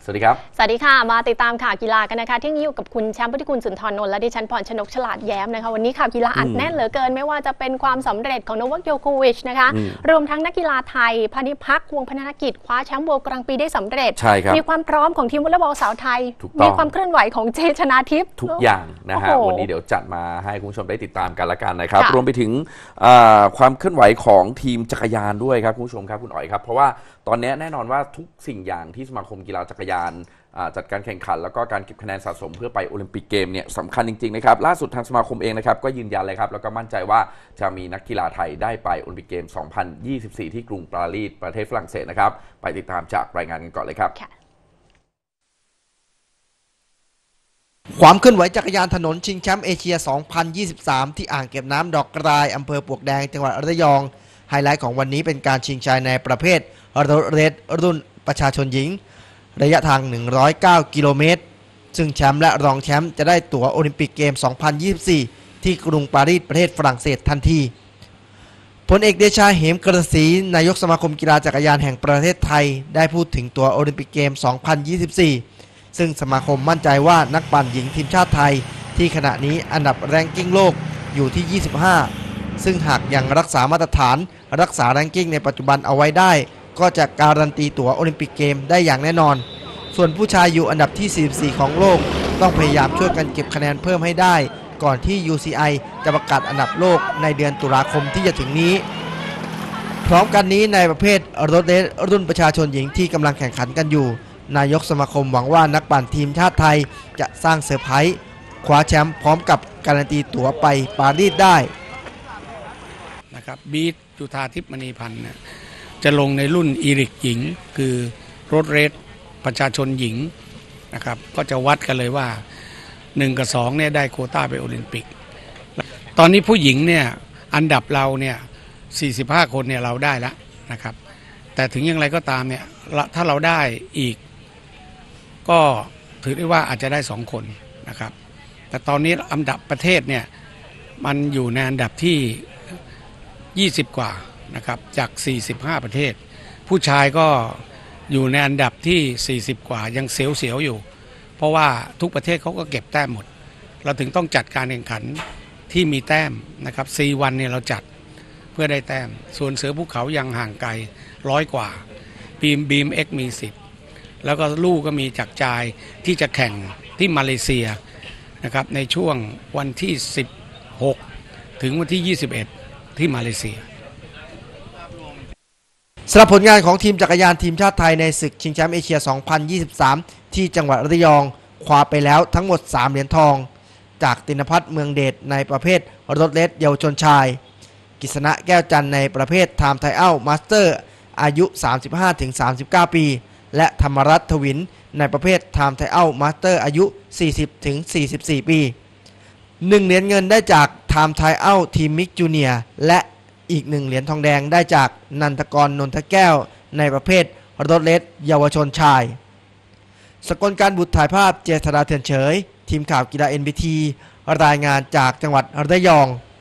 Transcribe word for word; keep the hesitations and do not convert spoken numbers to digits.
สวัสดีครับสวัสดีค่ะมาติดตามข่าวกีฬากันนะคะที่นี้อยู่กับคุณแชมป์พุทธิกุลสุนทรนนท์และดิฉันพรชนกฉลาดแย้มนะคะวันนี้ข่าวกีฬาอัดแน่นเหลือเกินไม่ว่าจะเป็นความสำเร็จของโนวัคโยโควิชนะคะรวมทั้งนักกีฬาไทยพานิพักวงศ์พนกิจคว้าแชมป์โลกกลางปีได้สำเร็จมีความพร้อมของทีมวอลเลย์บอลสาวไทยมีความเคลื่อนไหวของเจชนาทิพย์ทุกอย่างนะฮะวันนี้เดี๋ยวจัดมาให้คุณผู้ชมได้ติดตามกันละกันนะครับรวมไปถึงความเคลื่อนไหวของทีมจักรยานด้วยครับคุณผู้ชมครับคุณอ๋อยครับเพราะว่าตอนนี้แน่นอนว่าทุกสิ่งอย่างที่สมาคมกีฬาจักรยานจัดการแข่งขันแล้วก็การเก็บคะแนนสะสมเพื่อไปโอลิมปิกเกมเนี่ยสำคัญจริงๆนะครับล่าสุดทางสมาคมเองนะครับก็ยืนยันเลยครับแล้วก็มั่นใจว่าจะมีนักกีฬาไทยได้ไปโอลิมปิกเกม สองพันยี่สิบสี่ ที่กรุงปารีสประเทศฝรั่งเศสนะครับไปติดตามจากรายงานกันก่อนเลยครับความเคลื่อนไหวจักรยานถนนชิงแชมป์เอเชีย สองพันยี่สิบสาม ที่อ่างเก็บน้ำดอกกรายอำเภอปลวกแดงจังหวัดระยองไฮไลท์ของวันนี้เป็นการชิงชัยในประเภทรถเรสรุ่นประชาชนหญิงระยะทางหนึ่งร้อยเก้ากิโลเมตรซึ่งแชมป์และรองแชมป์จะได้ตั๋วโอลิมปิกเกม สองพันยี่สิบสี่ ที่กรุงปารีสประเทศฝรั่งเศสทันทีพลเอกเดชาเหมกระศรีนายกสมาคมกีฬาจักรยานแห่งประเทศไทยได้พูดถึงตั๋วโอลิมปิกเกม สองพันยี่สิบสี่ ซึ่งสมาคมมั่นใจว่านักปั่นหญิงทีมชาติไทยที่ขณะนี้อันดับแรงกิ้งโลกอยู่ที่ ยี่สิบห้า ซึ่งหากยังรักษามาตรฐานรักษาแรงกิ้งในปัจจุบันเอาไว้ได้ก็จะการันตีตั๋วโอลิมปิกเกมได้อย่างแน่นอนส่วนผู้ชายอยู่อันดับที่ สี่สิบสี่ ของโลกต้องพยายามช่วยกันเก็บคะแนนเพิ่มให้ได้ก่อนที่ ยู ซี ไอ จะประกาศอันดับโลกในเดือนตุลาคมที่จะถึงนี้พร้อมกันนี้ในประเภทรถเรสรุ่นประชาชนหญิงที่กำลังแข่งขันกันอยู่นายกสมาคมหวังว่านักปั่นทีมชาติไทยจะสร้างเซอร์ไพรส์คว้าแชมป์พร้อมกับการันตีตั๋วไปปารีสได้นะครับบีทจุธาทิพย์มณีพันธ์จะลงในรุ่นอีริกหญิงคือรถเรสประชาชนหญิงนะครับก็จะวัดกันเลยว่าหนึ่งกับสองเนี่ยได้โควต้าไปโอลิมปิกตอนนี้ผู้หญิงเนี่ยอันดับเราเนี่ยสี่สิบห้าคนเนี่ยเราได้แล้วนะครับแต่ถึงอย่างไรก็ตามเนี่ยถ้าเราได้อีกก็ถือได้ว่าอาจจะได้สองคนนะครับแต่ตอนนี้อันดับประเทศเนี่ยมันอยู่ในอันดับที่ยี่สิบกว่านะครับจากสี่สิบห้าประเทศผู้ชายก็อยู่ในอันดับที่สี่สิบกว่ายังเสียวๆอยู่เพราะว่าทุกประเทศเขาก็เก็บแต้มหมดเราถึงต้องจัดการแข่งขันที่มีแต้มนะครับสี่วันเนี่ยเราจัดเพื่อได้แต้มส่วนเสือภูเขายังห่างไกลร้อยกว่าบีมบีมเอ็กมีสิบแล้วก็ลูกก็มีจากจายที่จะแข่งที่มาเลเซียนะครับในช่วงวันที่สิบหกถึงวันที่ยี่สิบเอ็ดที่มาเลเซียสำหรับผลงานของทีมจักรยานทีมชาติไทยในศึกชิงแชมป์เอเชีย สองพันยี่สิบสาม ที่จังหวัดระยองคว้าไปแล้วทั้งหมดสามเหรียญทองจากตินภัทรเมืองเดชในประเภทรถเรสเยาวชนชายกฤษณะแก้วจันทร์ในประเภทไทม์ไทอัลมาสเตอร์อายุ สามสิบห้าถึงสามสิบเก้า ปีและธรรมรัตน์ทวินในประเภทไทม์ไทอัลมาสเตอร์อายุ สี่สิบถึงสี่สิบสี่ ปีหนึ่งเหรียญเงินได้จากไทม์ไทอัลทีมมิกจูเนียร์และอีกหนึ่งเหรียญทองแดงได้จากนันทกรนนทแก้วในประเภทรถเรสเยาวชนชายสกลการบุตรถ่ายภาพเจษฎาเถื่อนเฉยทีมข่าวกีฬา เอ็น บี ที รายงานจากจังหวัดระยอง